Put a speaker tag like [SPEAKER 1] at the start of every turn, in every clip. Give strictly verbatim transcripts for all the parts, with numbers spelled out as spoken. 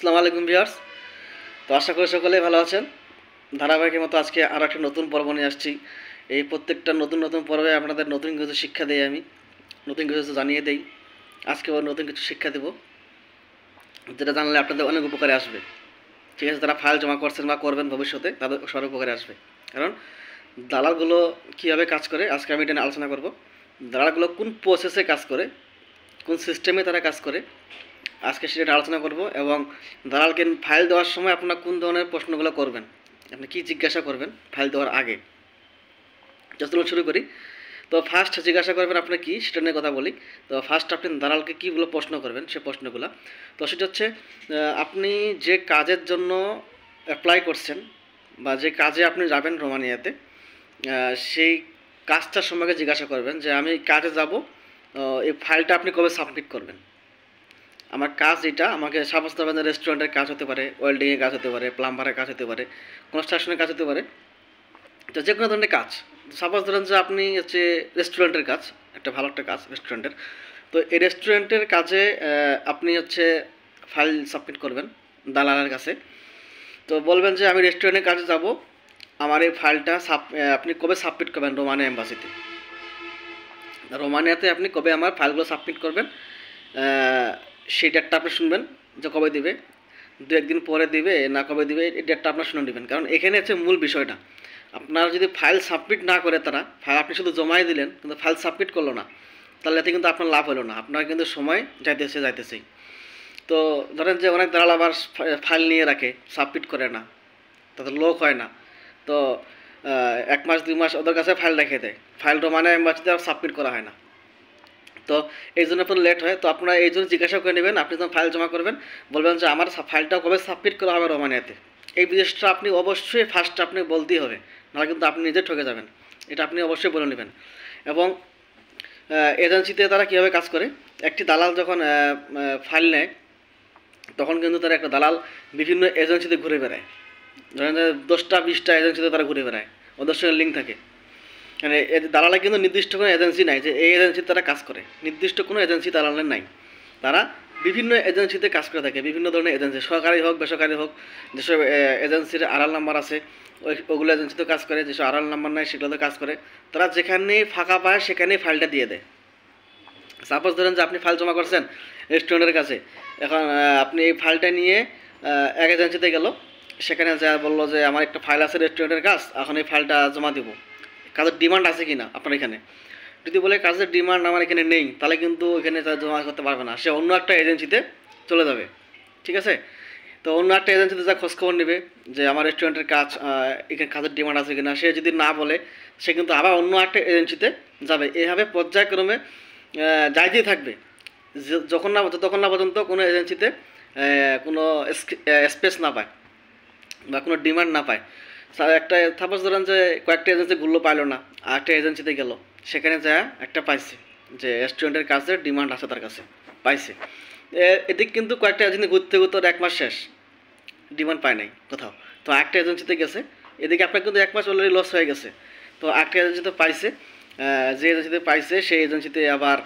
[SPEAKER 1] আসসালামু আলাইকুম ভিউয়ার্স। তো আশা করি সকলেই ভালো আছেন। ধারাবাহিকের মতো আজকে আরও একটা নতুন পর্ব নিয়ে আসছি। এই প্রত্যেকটা নতুন নতুন পর্বে আপনাদের নতুন কিছু শিক্ষা দেই, আমি নতুন কিছু জানিয়ে দেই। আজকে আবার নতুন কিছু শিক্ষা দেব, যেটা জানলে আপনাদের অনেক উপকারে আসবে। ঠিক আছে, যারা ফাইল জমা করছেন বা করবেন ভবিষ্যতে, তাদের সবার উপকারে আসবে। কারণ দালালগুলো কীভাবে কাজ করে আজকে আমি এটা নিয়ে আলোচনা করব। দালালগুলো কোন প্রসেসে কাজ করে, কোন সিস্টেমে তারা কাজ করে, আজকে সেটা আলোচনা করব। এবং দালালকে ফাইল দেওয়ার সময় আপনারা কোন ধরনের প্রশ্নগুলো করবেন, আপনি কী জিজ্ঞাসা করবেন ফাইল দেওয়ার আগে। চলুন শুরু করি। তো ফার্স্ট জিজ্ঞাসা করবেন আপনি কি, সেটা নিয়ে কথা বলি। তো ফার্স্ট আপনি দালালকে কীগুলো প্রশ্ন করবেন, সে প্রশ্নগুলো তো সেটা হচ্ছে আপনি যে কাজের জন্য অ্যাপ্লাই করছেন বা যে কাজে আপনি যাবেন রোমানিয়াতে, সেই কাজটার সম্পর্কে জিজ্ঞাসা করবেন যে আমি কাজে যাব, এই ফাইলটা আপনি কবে সাবমিট করবেন। আমার কাজ এটা, আমাকে সাপোজ ধরবেন রেস্টুরেন্টের কাজ হতে পারে, ওয়েল্ডিংয়ের কাজ হতে পারে, প্লাম্বারের কাজ হতে পারে, কনস্ট্রাকশনের কাজ হতে পারে, তো যে কোনো ধরনের কাজ। সাপোজ ধরেন যে আপনি হচ্ছে রেস্টুরেন্টের কাজ, একটা ভালো একটা কাজ রেস্টুরেন্টের। তো এই রেস্টুরেন্টের কাজে আপনি হচ্ছে ফাইল সাবমিট করবেন দালালের কাছে। তো বলবেন যে আমি রেস্টুরেন্টের কাজে যাব, আমার এই ফাইলটা সাব আপনি কবে সাবমিট করবেন রোমানিয়া এম্বাসিতে। রোমানিয়াতে আপনি কবে আমার ফাইলগুলো সাবমিট করবেন, সেই ডেটটা আপনি শুনবেন যে কবে দিবে, দু একদিন পরে দিবে না কবে দিবে, এই ডেটটা আপনার শুনে নেবেন। কারণ এখানে হচ্ছে মূল বিষয়টা, আপনার যদি ফাইল সাবমিট না করে তারা, ফাইল আপনি শুধু জমাই দিলেন কিন্তু ফাইল সাবমিট করলো না, তাহলে এতে কিন্তু আপনার লাভ হলো না, আপনার কিন্তু সময় যাইতেছে যাইতেছেই। তো ধরেন যে অনেক দালাল আবার ফাইল নিয়ে রাখে, সাবমিট করে না, তাদের লোক হয় না, তো এক মাস দুই মাস ওদের কাছে ফাইল রেখে দেয়, ফাইলটা মানে এম্বাসিতে সাবমিট করা হয় না। তো এই জন্য আপনার লেট হয়। তো আপনারা এই জন্য জিজ্ঞাসা করে নেবেন, আপনি যখন ফাইল জমা করবেন বলবেন যে আমার ফাইলটা কবে সাবমিট করা হবে রোমানিয়াতে। এই জিনিসটা আপনি অবশ্যই ফার্স্ট আপনি বলতেই হবে, নাহলে কিন্তু আপনি নিজে ঠকে যাবেন। এটা আপনি অবশ্যই বলে নেবেন। এবং এজেন্সিতে তারা কীভাবে কাজ করে, একটি দালাল যখন ফাইল নেয় তখন কিন্তু তারা একটা দালাল বিভিন্ন এজেন্সিতে ঘুরে বেড়ায়, ধরেন দশটা বিশটা এজেন্সিতে তারা ঘুরে বেড়ায়, ওদের সঙ্গে লিঙ্ক থাকে। মানে দালালের কিন্তু নির্দিষ্ট কোনো এজেন্সি নাই যে এই এজেন্সিতে তারা কাজ করে, নির্দিষ্ট কোনো এজেন্সি দালালের নাই। তারা বিভিন্ন এজেন্সিতে কাজ করে থাকে, বিভিন্ন ধরনের এজেন্সি, সরকারি হোক বেসরকারি হোক। যেসব এজেন্সির আড়াল নাম্বার আছে ওই ওগুলো এজেন্সিতে কাজ করে, যেসব আড়াল নাম্বার নাই সেগুলোতে কাজ করে। তারা যেখানেই ফাঁকা পায় সেখানেই ফাইলটা দিয়ে দেয়। সাপোজ ধরেন যে আপনি ফাইল জমা করছেন রেস্টুরেন্টের কাছে, এখন আপনি এই ফাইলটা নিয়ে এক এজেন্সিতে গেল, সেখানে যা বললো যে আমার একটা ফাইল আছে রেস্টুরেন্টের কাজ, এখন এই ফাইলটা জমা দেবো, কাজের ডিমান্ড আছে কি না আপনার এখানে। যদি বলে কাজের ডিমান্ড আমার এখানে নেই, তাহলে কিন্তু এখানে জমা করতে পারবে না, সে অন্য একটা এজেন্সিতে চলে যাবে। ঠিক আছে, তো অন্য একটা এজেন্সিতে যা খোঁজখবর নেবে যে আমার রেস্টুরেন্টের কাজ, এখানে কাজের ডিমান্ড আছে কিনা। সে যদি না বলে সে কিন্তু আবার অন্য একটা এজেন্সিতে যাবে। এইভাবে পর্যায়ক্রমে যাইতেই থাকবে, যখন না যতক্ষণ না পর্যন্ত কোনো এজেন্সিতে কোনো স্পেস না পায় বা কোনো ডিমান্ড না পায়। একটা সাপোজ ধরেন যে কয়েকটা এজেন্সি ঘুরলো, পাইলো না, আর একটা এজেন্সিতে গেল, সেখানে যা একটা পাইছে যে রেস্টুরেন্টের কাজের ডিমান্ড আছে, তার কাছে পাইছে। এদিক কিন্তু কয়েকটা এজেন্সি ঘুরতে ঘুরতে এক মাস শেষ, ডিমান্ড পায় নাই কোথাও, তো একটা এজেন্সিতে গেছে, এদিকে আপনার কিন্তু এক মাস অলরেডি লস হয়ে গেছে। তো একটা এজেন্সিতে পাইছে, যে এজেন্সিতে পাইছে সেই এজেন্সিতে আবার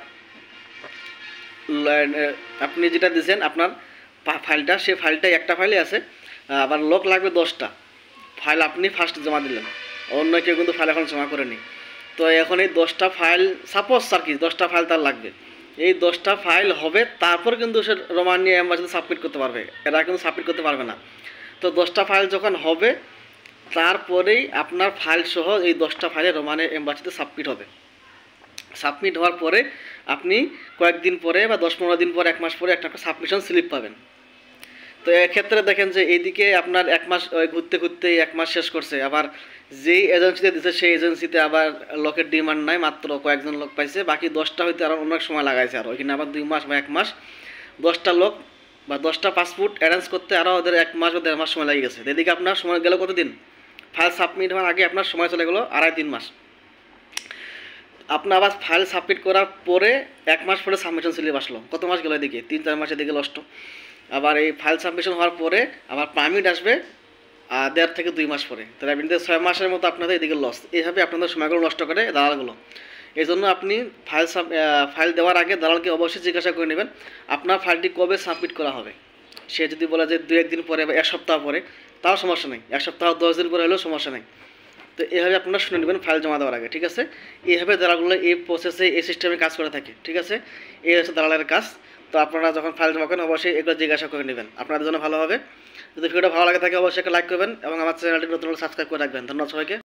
[SPEAKER 1] আপনি যেটা দিয়েছেন আপনার ফাইলটা, সেই ফাইলটাই একটা ফাইলে আছে, আবার লোক লাগবে দশটা। ফাইল আপনি ফার্স্ট জমা দিলেন, অন্য কেউ কিন্তু ফাইল এখন জমা করেনি। তো এখন এই দশটা ফাইল, সাপোজ আর কি দশটা ফাইল তার লাগবে, এই দশটা ফাইল হবে তারপর কিন্তু সে রোমানিয়া এম্বাসিতে সাবমিট করতে পারবে, এরা কিন্তু সাবমিট করতে পারবে না। তো দশটা ফাইল যখন হবে তারপরেই আপনার ফাইল সহ এই দশটা ফাইলে রোমানিয়া এম্বাসিতে সাবমিট হবে। সাবমিট হওয়ার পরে আপনি কয়েকদিন পরে বা দশ পনেরো দিন পরে, এক মাস পরে একটা সাবমিশন স্লিপ পাবেন। তো এক্ষেত্রে দেখেন যে এইদিকে আপনার এক মাস ঘুরতে ঘুরতে এক মাস শেষ করছে, আবার যেই এজেন্সিতে দিচ্ছে সেই এজেন্সিতে আবার লোকের ডিমান্ড নাই, মাত্র কয়েকজন লোক পাইছে, বাকি দশটা হইতে আরও অনেক সময় লাগাইছে, আর ওইখানে আবার দুই মাস বা এক মাস দশটা লোক বা দশটা পাসপোর্ট অ্যারেঞ্জ করতে আরও ওদের এক মাস বা দেড় মাস সময় লেগে গেছে। এদিকে আপনার সময় গেল কতদিন, ফাইল সাবমিট হওয়ার আগে আপনার সময় চলে গেলো আড়াই তিন মাস। আপনার আবার ফাইল সাবমিট করার পরে এক মাস পরে সাবমিশন স্লিপ আসলো, কত মাস গেলো এদিকে, তিন চার মাস এদিকে নষ্ট। আবার এই ফাইল সাবমিশন হওয়ার পরে আবার পারমিট আসবে দেড় থেকে দুই মাস পরে, তাহলে আপনি ছয় মাসের মতো আপনাদের এদিকে লস। এইভাবে আপনাদের সময়গুলো নষ্ট করে দালালগুলো। এই জন্য আপনি ফাইল ফাইল দেওয়ার আগে দালালকে অবশ্যই জিজ্ঞাসা করে নেবেন আপনার ফাইলটি কবে সাবমিট করা হবে, সে যদি বলে যে দু একদিন পরে বা এক সপ্তাহ পরে, তাও সমস্যা নেই, এক সপ্তাহ দশ দিন পরে হলেও সমস্যা নেই। তো এইভাবে আপনারা শুনে নেবেন ফাইল জমা দেওয়ার আগে, ঠিক আছে? এইভাবে দালালগুলো এই প্রসেসে এই সিস্টেমে কাজ করে থাকে, ঠিক আছে? এই হচ্ছে দালালের কাজ। তো আপনারা যখন ফাইল জমা করেন অবশ্যই এগুলো জিজ্ঞাসা করে নেবেন, আপনাদের জন্য ভালো হবে। যদি ভিডিওটা ভালো লাগে থাকে অবশ্যই একটা লাইক করবেন এবং আমার চ্যানেলটি নতুন হলে সাবস্ক্রাইব করে রাখবেন। ধন্যবাদ সবাইকে।